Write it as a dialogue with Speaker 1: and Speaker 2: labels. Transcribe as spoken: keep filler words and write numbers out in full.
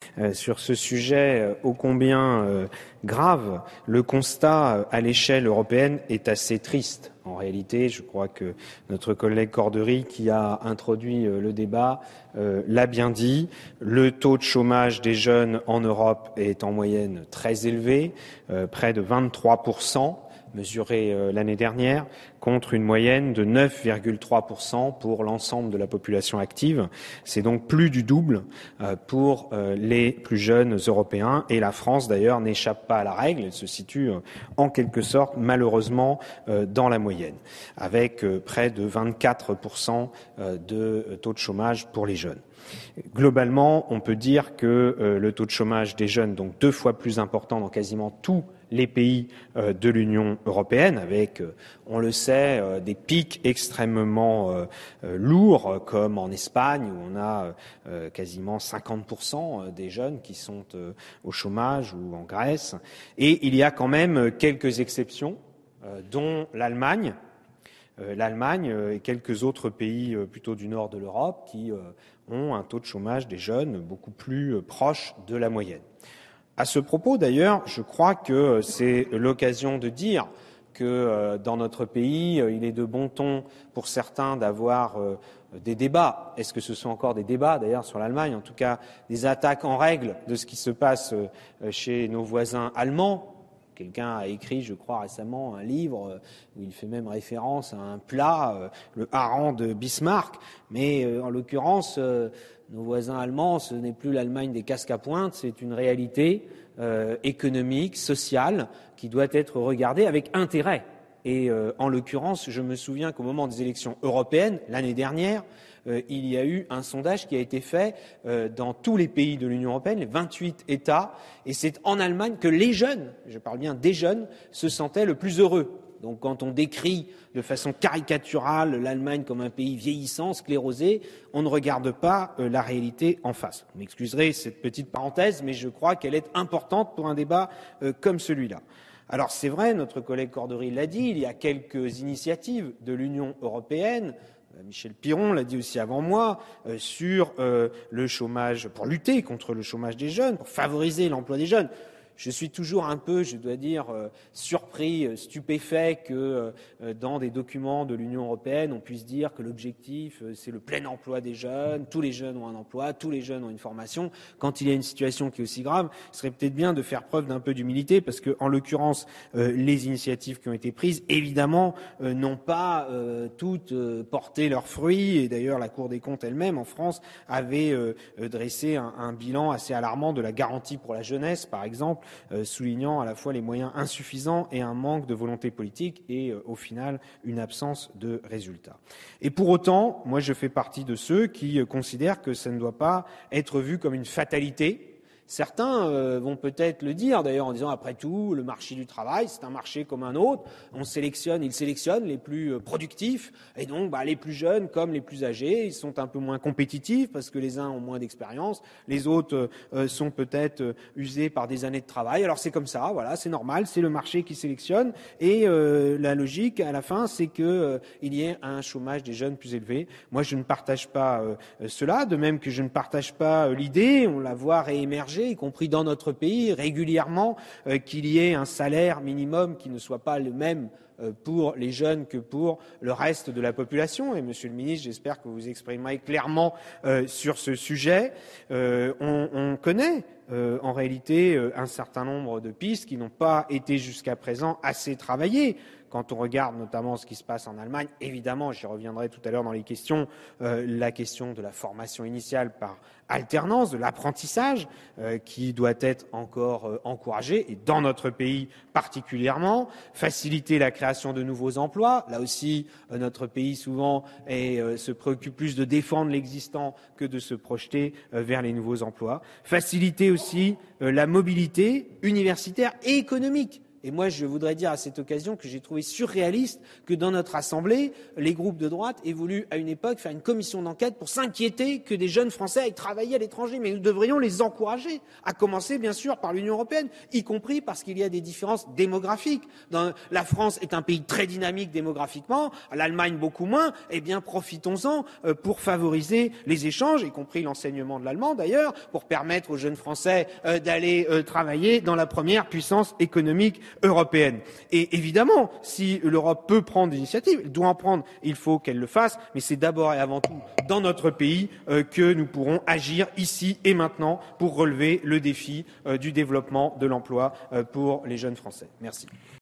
Speaker 1: Euh, sur ce sujet euh, ô combien euh, grave, le constat euh, à l'échelle européenne est assez triste. En réalité, je crois que notre collègue Cordery, qui a introduit euh, le débat, euh, l'a bien dit. Le taux de chômage des jeunes en Europe est en moyenne très élevé, euh, près de vingt-trois pour cent. Mesuré euh, l'année dernière, contre une moyenne de neuf virgule trois pour cent pour l'ensemble de la population active. C'est donc plus du double euh, pour euh, les plus jeunes Européens. Et la France, d'ailleurs, n'échappe pas à la règle. Elle se situe euh, en quelque sorte, malheureusement, euh, dans la moyenne, avec euh, près de vingt-quatre pour cent euh, de taux de chômage pour les jeunes. Globalement, on peut dire que euh, le taux de chômage des jeunes, donc deux fois plus important dans quasiment tous les pays euh, de l'Union européenne, avec, euh, on le sait, euh, des pics extrêmement euh, euh, lourds, comme en Espagne, où on a euh, quasiment cinquante pour cent des jeunes qui sont euh, au chômage, ou en Grèce. Et il y a quand même quelques exceptions, euh, dont l'Allemagne, euh, l'Allemagne et quelques autres pays euh, plutôt du nord de l'Europe qui euh, ont un taux de chômage des jeunes beaucoup plus euh, proche de la moyenne. À ce propos, d'ailleurs, je crois que c'est l'occasion de dire que euh, dans notre pays, euh, il est de bon ton pour certains d'avoir euh, des débats. Est-ce que ce sont encore des débats, d'ailleurs, sur l'Allemagne? En tout cas, des attaques en règle de ce qui se passe euh, chez nos voisins allemands. Quelqu'un a écrit, je crois, récemment un livre où il fait même référence à un plat, euh, le hareng de Bismarck. Mais euh, en l'occurrence, euh, nos voisins allemands, ce n'est plus l'Allemagne des casques à pointe, c'est une réalité euh, économique, sociale, qui doit être regardée avec intérêt. Et euh, en l'occurrence, je me souviens qu'au moment des élections européennes, l'année dernière, euh, il y a eu un sondage qui a été fait euh, dans tous les pays de l'Union européenne, les vingt-huit États, et c'est en Allemagne que les jeunes, je parle bien des jeunes, se sentaient le plus heureux. Donc quand on décrit de façon caricaturale l'Allemagne comme un pays vieillissant, sclérosé, on ne regarde pas euh, la réalité en face. Vous m'excuserez cette petite parenthèse, mais je crois qu'elle est importante pour un débat euh, comme celui-là. Alors c'est vrai, notre collègue Cordery l'a dit, il y a quelques initiatives de l'Union européenne, Michel Piron l'a dit aussi avant moi, euh, sur euh, le chômage, pour lutter contre le chômage des jeunes, pour favoriser l'emploi des jeunes. Je suis toujours un peu, je dois dire, euh, surpris, euh, stupéfait que euh, dans des documents de l'Union européenne, on puisse dire que l'objectif, euh, c'est le plein emploi des jeunes, tous les jeunes ont un emploi, tous les jeunes ont une formation. Quand il y a une situation qui est aussi grave, ce serait peut-être bien de faire preuve d'un peu d'humilité, parce que, en l'occurrence, euh, les initiatives qui ont été prises, évidemment, euh, n'ont pas euh, toutes euh, porté leurs fruits. Et d'ailleurs, la Cour des comptes elle-même, en France, avait euh, dressé un, un bilan assez alarmant de la garantie pour la jeunesse, par exemple, Euh, soulignant à la fois les moyens insuffisants et un manque de volonté politique et, euh, au final, une absence de résultats. Et pour autant, moi, je fais partie de ceux qui euh, considèrent que ça ne doit pas être vu comme une fatalité. Certains euh, vont peut-être le dire, d'ailleurs, en disant, après tout, le marché du travail, c'est un marché comme un autre. On sélectionne, ils sélectionnent les plus euh, productifs, et donc bah, les plus jeunes comme les plus âgés, ils sont un peu moins compétitifs parce que les uns ont moins d'expérience, les autres euh, sont peut-être euh, usés par des années de travail. Alors c'est comme ça, voilà, c'est normal, c'est le marché qui sélectionne, et euh, la logique, à la fin, c'est qu'il euh, y ait un chômage des jeunes plus élevé. Moi, je ne partage pas euh, cela, de même que je ne partage pas euh, l'idée, on la voit réémerger, y compris dans notre pays, régulièrement, euh, qu'il y ait un salaire minimum qui ne soit pas le même euh, pour les jeunes que pour le reste de la population. Et Monsieur le Ministre, j'espère que vous vous exprimerez clairement euh, sur ce sujet. Euh, on, on connaît euh, en réalité euh, un certain nombre de pistes qui n'ont pas été jusqu'à présent assez travaillées. Quand on regarde notamment ce qui se passe en Allemagne, évidemment, j'y reviendrai tout à l'heure dans les questions, euh, la question de la formation initiale par alternance, de l'apprentissage, euh, qui doit être encore euh, encouragé, et dans notre pays particulièrement, faciliter la création de nouveaux emplois. Là aussi, euh, notre pays souvent est, euh, se préoccupe plus de défendre l'existant que de se projeter euh, vers les nouveaux emplois. Faciliter aussi euh, la mobilité universitaire et économique. Et moi, je voudrais dire à cette occasion que j'ai trouvé surréaliste que dans notre Assemblée, les groupes de droite aient voulu, à une époque, faire une commission d'enquête pour s'inquiéter que des jeunes Français aillent travailler à l'étranger. Mais nous devrions les encourager, à commencer, bien sûr, par l'Union européenne, y compris parce qu'il y a des différences démographiques. Dans, la France est un pays très dynamique démographiquement, l'Allemagne beaucoup moins. Eh bien, profitons-en euh, pour favoriser les échanges, y compris l'enseignement de l'allemand d'ailleurs, pour permettre aux jeunes Français euh, d'aller euh, travailler dans la première puissance économique européenne. Et évidemment, si l'Europe peut prendre des initiatives, elle doit en prendre, il faut qu'elle le fasse, mais c'est d'abord et avant tout dans notre pays euh, que nous pourrons agir ici et maintenant pour relever le défi euh, du développement de l'emploi euh, pour les jeunes Français. Merci.